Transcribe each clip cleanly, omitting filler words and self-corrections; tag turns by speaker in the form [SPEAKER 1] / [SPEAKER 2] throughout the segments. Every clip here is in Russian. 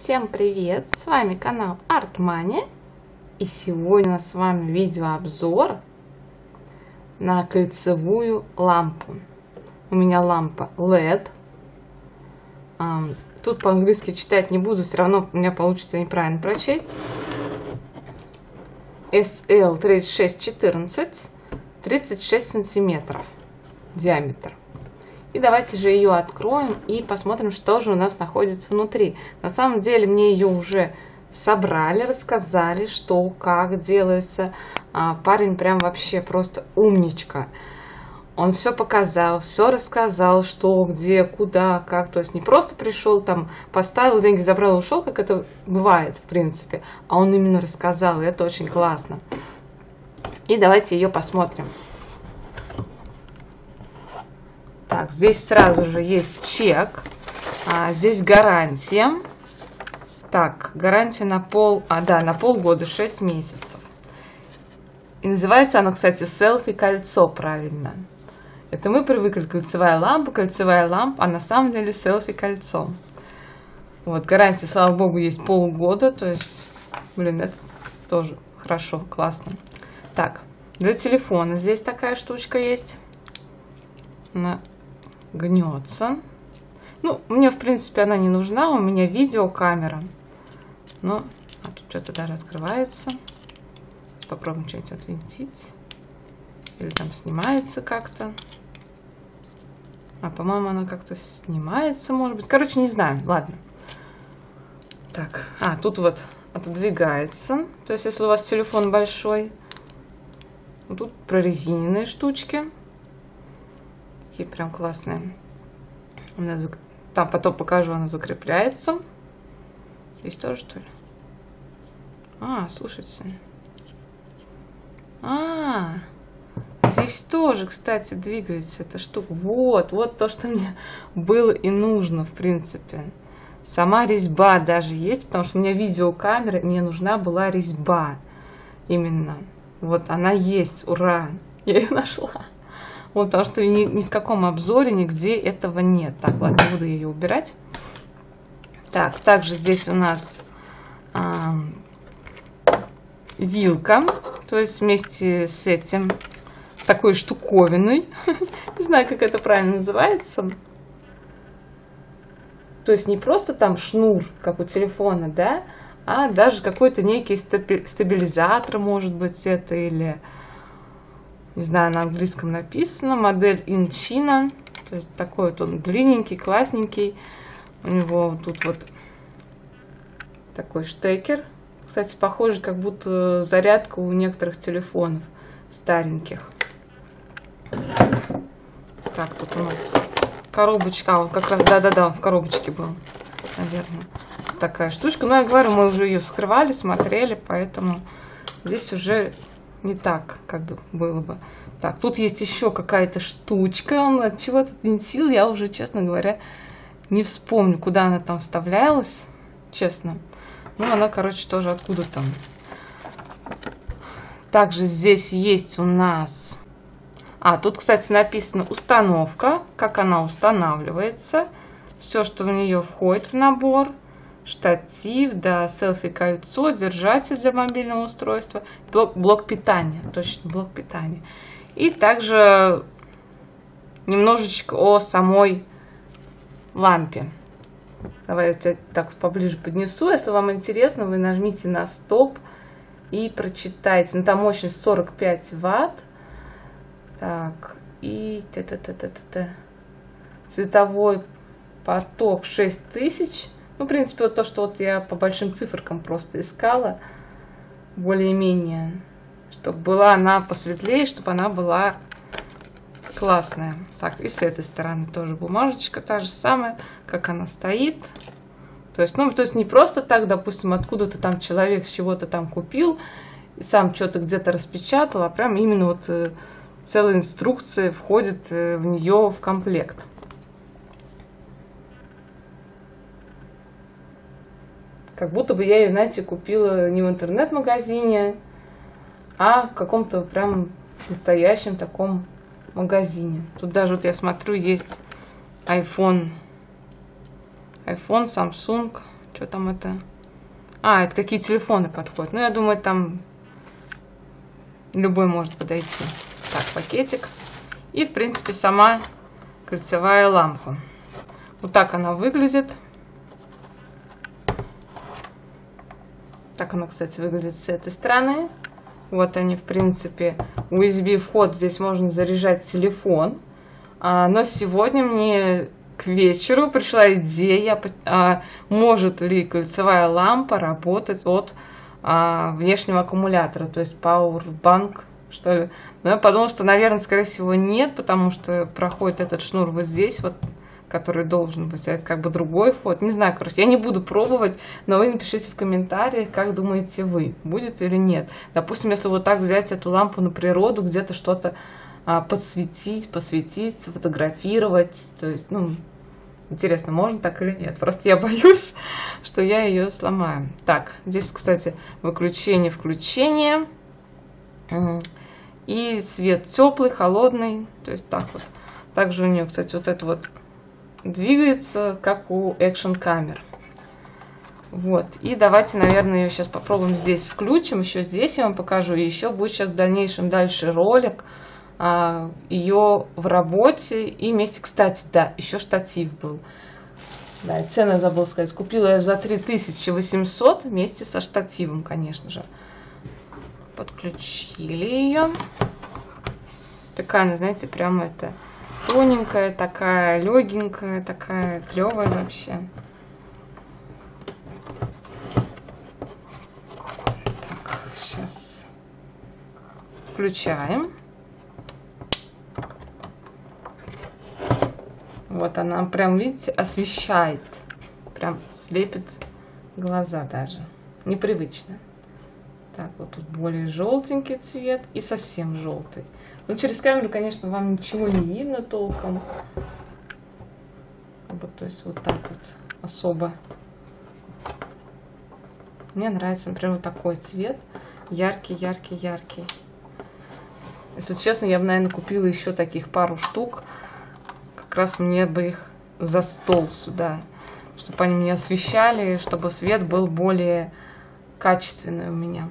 [SPEAKER 1] Всем привет! С вами канал Art Money, и сегодня у нас с вами видеообзор на кольцевую лампу. У меня лампа LED. Тут по-английски читать не буду, все равно у меня получится неправильно прочесть. SL3614, 36 сантиметров диаметр. И давайте же ее откроем и посмотрим, что же у нас находится внутри. На самом деле мне ее уже собрали, рассказали, что, как делается. Парень прям вообще просто умничка. Он все показал, все рассказал, что, где, куда, как. То есть не просто пришел там, поставил, деньги забрал, ушел, как это бывает в принципе. А он именно рассказал, и это очень классно. И давайте ее посмотрим. Так, здесь сразу же есть чек, здесь гарантия. Так, гарантия на на полгода, 6 месяцев. И называется оно, кстати, селфи-кольцо, правильно. Это мы привыкли, кольцевая лампа, а на самом деле селфи-кольцо. Вот, гарантия, слава богу, есть полгода, то есть, блин, это тоже хорошо, классно. Так, для телефона здесь такая штучка есть. Она гнется. Ну, мне, в принципе, она не нужна. У меня видеокамера. Но, тут что-то даже открывается. Попробуем что-нибудь отвинтить. Или там снимается как-то. По-моему, она как-то снимается, может быть. Короче, не знаю. Ладно. Так, тут вот отодвигается. То есть, если у вас телефон большой. Тут прорезиненные штучки. Такие прям классные. Там потом покажу, она закрепляется. Здесь тоже, что ли? Слушайте. Здесь тоже, кстати, двигается эта штука. Вот то, что мне было и нужно, в принципе. Сама резьба даже есть, потому что у меня видеокамера, мне нужна была резьба. Именно. Вот она есть, ура! Я ее нашла. Вот, потому что ни в каком обзоре нигде этого нет. Так, ладно, буду ее убирать. Так, также здесь у нас вилка. То есть вместе с этим, с такой штуковиной. Не знаю, как это правильно называется. То есть не просто там шнур, как у телефона, да, а даже какой-то некий стабилизатор, может быть, это, или... Не знаю, на английском написано. Модель Инчина. То есть такой вот он длинненький, классненький. У него тут вот такой штекер. Кстати, похоже, как будто зарядка у некоторых телефонов стареньких. Так, тут у нас коробочка. Вот как раз, да, он в коробочке был, наверное. Такая штучка. Ну, я говорю, мы уже ее вскрывали, смотрели, поэтому здесь уже... не так, как было бы. Так, тут есть еще какая-то штучка. Он от чего-то винтил. Я уже, честно говоря, не вспомню, куда она там вставлялась. Честно. Ну, она, короче, тоже откуда-то. Также здесь есть у нас... тут, кстати, написано установка. Как она устанавливается. Все, что в нее входит в набор. Штатив, да, селфи-кольцо, держатель для мобильного устройства, блок питания, точно, блок питания. И также немножечко о самой лампе. Давай я тебя так поближе поднесу. Если вам интересно, вы нажмите на стоп и прочитайте. Ну, там мощность 45 ватт. Так, и цветовой поток 6000. Ну, в принципе, вот то, что вот я по большим циферкам просто искала, более-менее, чтобы была она посветлее, чтобы она была классная. Так, и с этой стороны тоже бумажечка та же самая, как она стоит. То есть не просто так, допустим, откуда-то там человек с чего-то там купил, и сам что-то где-то распечатал, а прям именно вот целая инструкция входит в нее в комплект. Как будто бы я ее, знаете, купила не в интернет-магазине, а в каком-то прям настоящем таком магазине. Тут даже, вот я смотрю, есть iPhone, Samsung. Что там это? А, это какие телефоны подходят. Ну, я думаю, там любой может подойти. Так, пакетик. И, в принципе, сама кольцевая лампа. Вот так она выглядит. Так она, кстати, выглядит с этой стороны. Вот они, в принципе, USB вход. Здесь можно заряжать телефон. Но сегодня мне к вечеру пришла идея, может ли кольцевая лампа работать от внешнего аккумулятора, то есть Powerbank, что ли. Но я подумала, что, наверное, скорее всего, нет, потому что проходит этот шнур вот здесь, вот, который должен быть, а это как бы другой вход. Не знаю, короче, я не буду пробовать, но вы напишите в комментариях, как думаете вы, будет или нет. Допустим, если вот так взять эту лампу на природу, где-то что-то посветить, сфотографировать, то есть, ну, интересно, можно так или нет. Просто я боюсь, что я ее сломаю. Так, здесь, кстати, выключение, включение. И свет теплый, холодный. То есть так вот. Также у нее, кстати, вот это вот двигается, как у экшн камер. Вот. И давайте, наверное, ее сейчас попробуем здесь включим. Еще здесь я вам покажу. И еще будет сейчас в дальнейшем дальше ролик ее в работе и вместе, кстати, да, еще штатив был. Да, цену я забыла сказать. Купила я за 3800 вместе со штативом, конечно же. Подключили ее. Такая, ну, знаете, прямо это тоненькая, такая легенькая, такая клевая вообще. Так, сейчас включаем. Вот она прям, видите, освещает. Прям слепит глаза даже. Непривычно. Так, вот тут более желтенький цвет и совсем желтый. Ну, через камеру, конечно, вам ничего не видно толком. Вот, то есть вот так вот особо. Мне нравится, например, вот такой цвет. Яркий, яркий, яркий. Если честно, я бы, наверное, купила еще таких пару штук. Как раз мне бы их за стол сюда, чтобы они меня освещали, чтобы свет был более качественный у меня.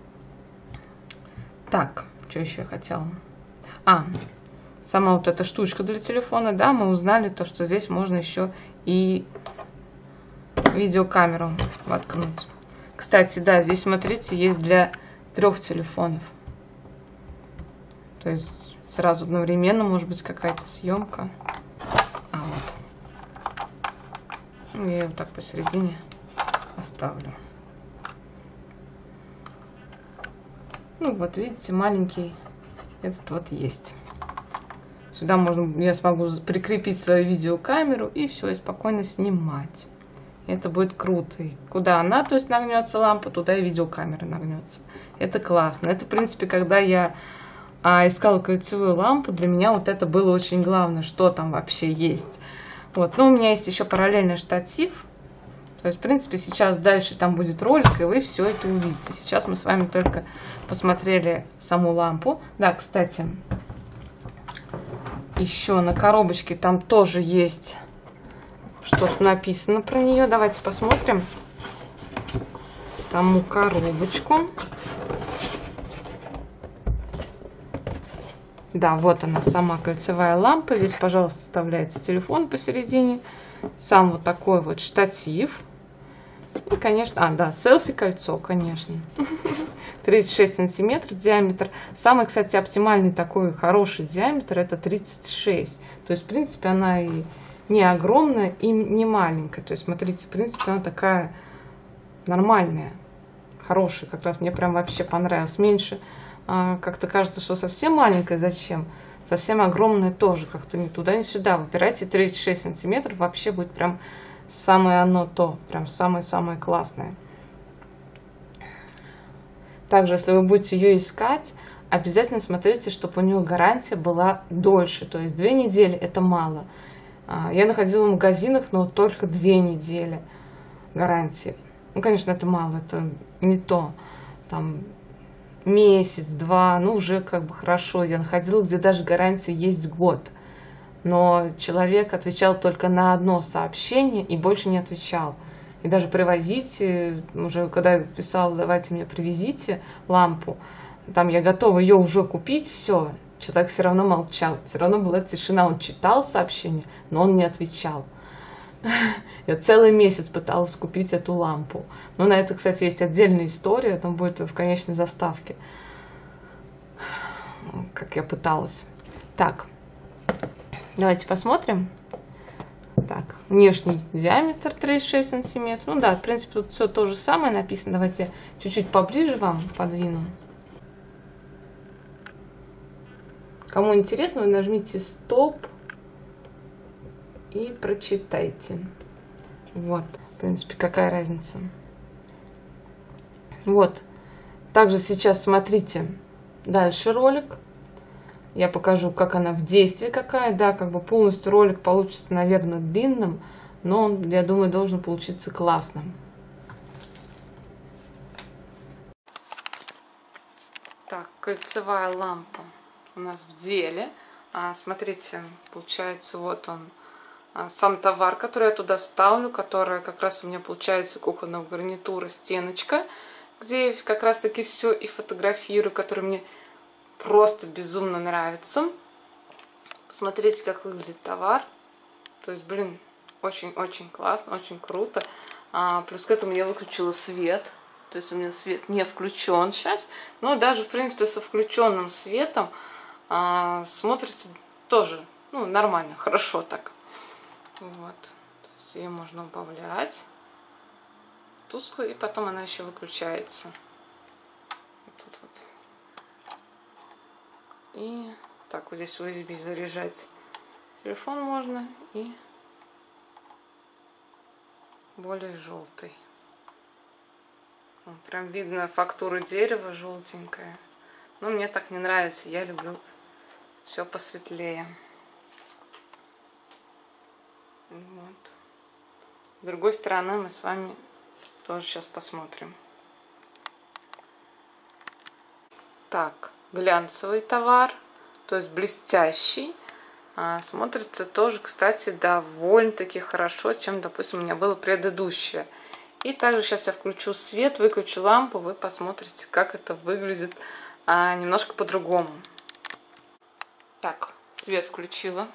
[SPEAKER 1] Так, что еще я хотела? Сама вот эта штучка для телефона, да, мы узнали то, что здесь можно еще и видеокамеру воткнуть. Кстати, да, здесь, смотрите, есть для 3 телефонов. То есть сразу одновременно может быть какая-то съемка. Вот. Ну, я ее вот так посередине оставлю. Ну, вот видите, маленький этот вот есть. Сюда можно, я смогу прикрепить свою видеокамеру и все, и спокойно снимать. Это будет круто. И куда она, то есть, нагнется лампа, туда и видеокамера нагнется. Это классно. Это, в принципе, когда я искала кольцевую лампу, для меня вот это было очень главное, что там вообще есть. Вот. Но у меня есть еще параллельный штатив. То есть, в принципе, сейчас дальше там будет ролик, и вы все это увидите. Сейчас мы с вами только посмотрели саму лампу. Да, кстати, еще на коробочке там тоже есть что-то написано про нее. Давайте посмотрим саму коробочку. Да, вот она, сама кольцевая лампа. Здесь, пожалуйста, вставляется телефон посередине. Сам вот такой вот штатив. И, конечно, да, селфи-кольцо, конечно. 36 сантиметров диаметр. Самый, кстати, оптимальный такой хороший диаметр это 36. То есть, в принципе, она и не огромная, и не маленькая. То есть, смотрите, в принципе, она такая нормальная, хорошая. Как раз мне прям вообще понравилось. Меньше как-то кажется, что совсем маленькая. Зачем? Совсем огромная тоже. Как-то ни туда, ни сюда. Выбирайте 36 сантиметров. Вообще будет прям самое оно то. Прям самое-самое классное. Также, если вы будете ее искать, обязательно смотрите, чтобы у нее гарантия была дольше. То есть 2 недели это мало. Я находила в магазинах, но только 2 недели гарантии. Ну, конечно, это мало, это не то. Там месяц-два, ну, уже как бы хорошо. Я находила, где даже гарантия есть год. Но человек отвечал только на одно сообщение и больше не отвечал. И даже привозить, уже когда я писала, давайте мне привезите лампу, там я готова ее уже купить, все. Человек все равно молчал, все равно была тишина. Он читал сообщение, но он не отвечал. Я целый месяц пыталась купить эту лампу. Но на это, кстати, есть отдельная история, там будет в конечной заставке, как я пыталась. Так, давайте посмотрим. Так, внешний диаметр 36 сантиметров. Ну да, в принципе, тут все то же самое написано. Давайте чуть-чуть поближе вам подвину. Кому интересно, вы нажмите стоп и прочитайте. Вот, в принципе, какая разница. Вот, также сейчас смотрите дальше ролик. Я покажу, как она в действии какая. Да, как бы полностью ролик получится, наверное, длинным, но он, я думаю, должен получиться классным. Так, кольцевая лампа у нас в деле. Смотрите, получается, вот он, сам товар, который я туда ставлю, которая как раз у меня получается кухонная гарнитура, стеночка, где я как раз таки все и фотографирую, который мне просто безумно нравится. Посмотрите, как выглядит товар. То есть, блин, очень-очень классно, очень круто. Плюс к этому я выключила свет. То есть у меня свет не включен сейчас. Но даже, в принципе, со включенным светом смотрится тоже, ну, нормально, хорошо так. Вот. То есть ее можно убавлять. Тускло, и потом она еще выключается. Вот тут вот. И так, вот здесь USB заряжать телефон можно. И более желтый. Прям видно фактура дерева желтенькая. Но мне так не нравится. Я люблю все посветлее. Вот. С другой стороны мы с вами тоже сейчас посмотрим. Так, глянцевый товар, то есть блестящий. Смотрится тоже, кстати, довольно-таки хорошо, чем, допустим, у меня было предыдущее. И также сейчас я включу свет, выключу лампу, вы посмотрите, как это выглядит немножко по-другому. Так, свет включила.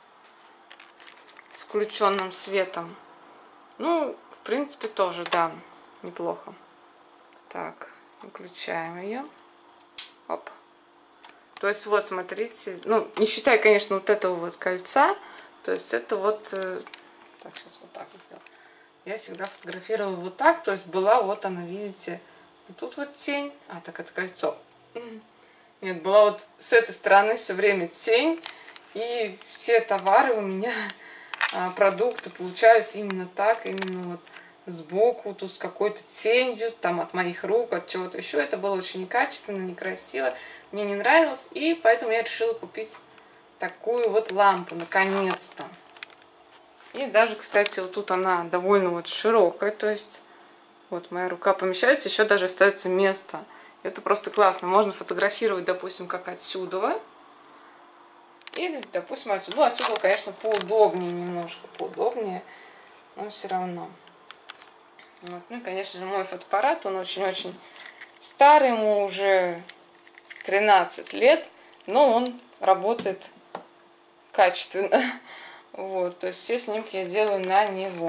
[SPEAKER 1] С включенным светом. Ну, в принципе, тоже, да, неплохо. Так, выключаем ее. Оп. То есть, вот, смотрите, ну, не считая, конечно, вот этого вот кольца, то есть это вот, так, сейчас вот так вот сделаю. Я всегда фотографировала вот так, то есть была вот она, видите, вот тут вот тень, так, это кольцо. Нет, была вот с этой стороны все время тень, и все товары у меня, продукты получались именно так, именно вот сбоку, тут с какой-то тенью, там от моих рук, от чего-то еще. Это было очень некачественно, некрасиво, мне не нравилось, и поэтому я решила купить такую вот лампу, наконец-то. И даже, кстати, вот тут она довольно вот широкая, то есть вот моя рука помещается, еще даже остается место. Это просто классно. Можно фотографировать, допустим, как отсюда. Или, допустим, отсюда. Ну, отсюда, конечно, поудобнее немножко, поудобнее, но все равно. Вот. Ну и, конечно же, мой фотоаппарат, он очень-очень старый, ему уже 13 лет, но он работает качественно. Вот, то есть все снимки я делаю на него.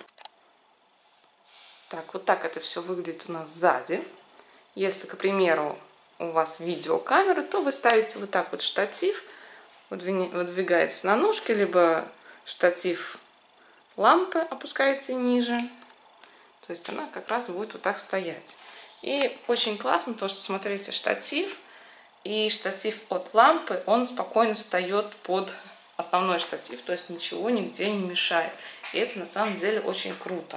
[SPEAKER 1] Так, вот так это все выглядит у нас сзади. Если, к примеру, у вас видеокамера, то вы ставите вот так вот штатив, выдвигается на ножки, либо штатив лампы опускаете ниже. То есть она как раз будет вот так стоять. И очень классно то, что, смотрите, штатив и штатив от лампы, он спокойно встает под основной штатив, то есть ничего нигде не мешает. И это на самом деле очень круто.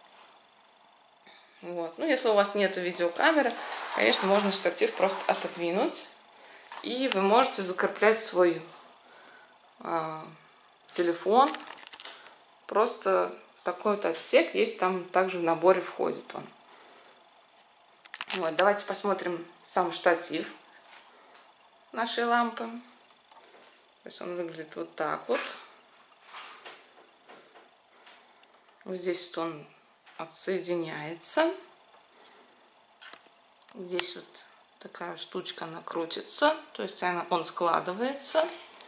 [SPEAKER 1] Вот. Ну, если у вас нет видеокамеры, конечно, можно штатив просто отодвинуть, и вы можете закреплять свой телефон. Просто такой вот отсек есть, там также в наборе входит он. Вот, давайте посмотрим сам штатив нашей лампы. То есть он выглядит вот так вот. Вот здесь вот он отсоединяется. Здесь вот такая штучка, она крутится, то есть он складывается.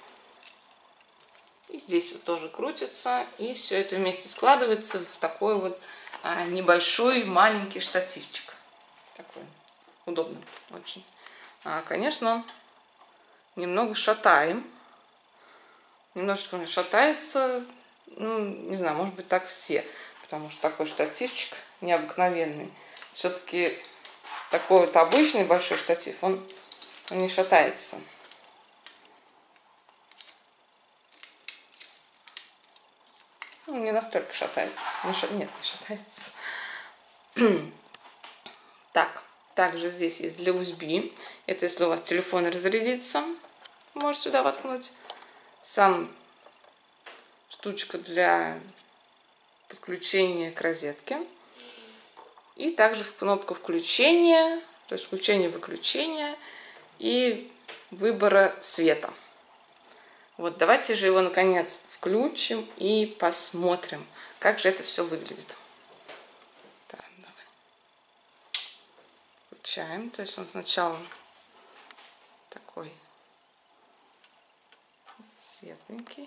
[SPEAKER 1] И здесь вот тоже крутится, и все это вместе складывается в такой вот небольшой маленький штативчик. Такой удобный очень. Конечно, немного шатаем. Немножечко он шатается, ну, не знаю, может быть так все, потому что такой штативчик необыкновенный. Все-таки такой вот обычный большой штатив, он не шатается. Ну, не настолько шатается. Нет, не шатается. Так, также здесь есть для USB. Это если у вас телефон разрядится, можете сюда воткнуть. Сам штучка для подключения к розетке. И также кнопка включения, то есть включения-выключения и выбора света. Вот, давайте же его наконец включим и посмотрим, как же это все выглядит. Так, давай. Включаем, то есть он сначала такой светленький.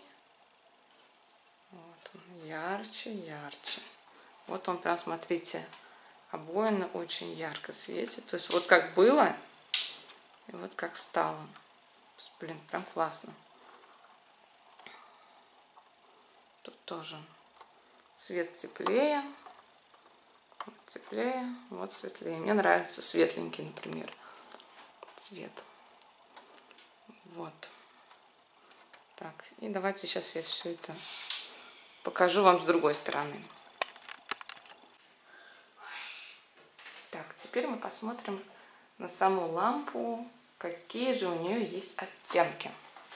[SPEAKER 1] Вот он, ярче. Вот он прям, смотрите, обоина очень ярко светит. То есть вот как было, и вот как стало. Блин, прям классно. Тут тоже цвет теплее, вот теплее, вот светлее. Мне нравится светленький, например, цвет. Вот. Так, и давайте сейчас я все это покажу вам с другой стороны. Так, теперь мы посмотрим на саму лампу, какие же у нее есть оттенки.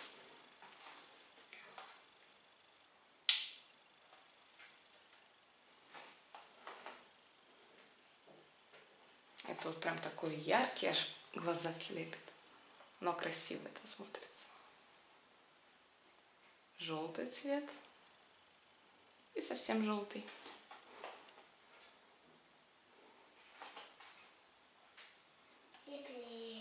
[SPEAKER 1] Это вот прям такой яркий, аж глаза слепит. Но красиво это смотрится. Желтый цвет и совсем желтый.
[SPEAKER 2] Теплее.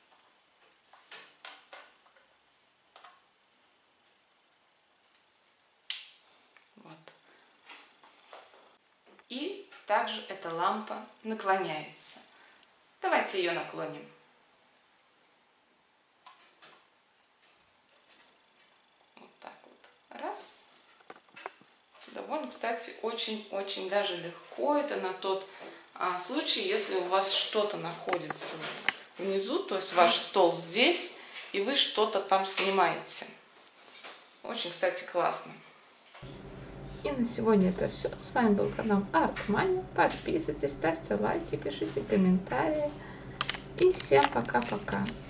[SPEAKER 1] Вот. И также эта лампа наклоняется. Давайте ее наклоним. Вот так вот. Раз. Довольно, кстати, очень даже легко. Это на тот случай, если у вас что-то находится внизу, то есть ваш стол здесь, и вы что-то там снимаете. Очень, кстати, классно. И на сегодня это все. С вами был канал Art-Mania. Подписывайтесь, ставьте лайки, пишите комментарии. И всем пока-пока.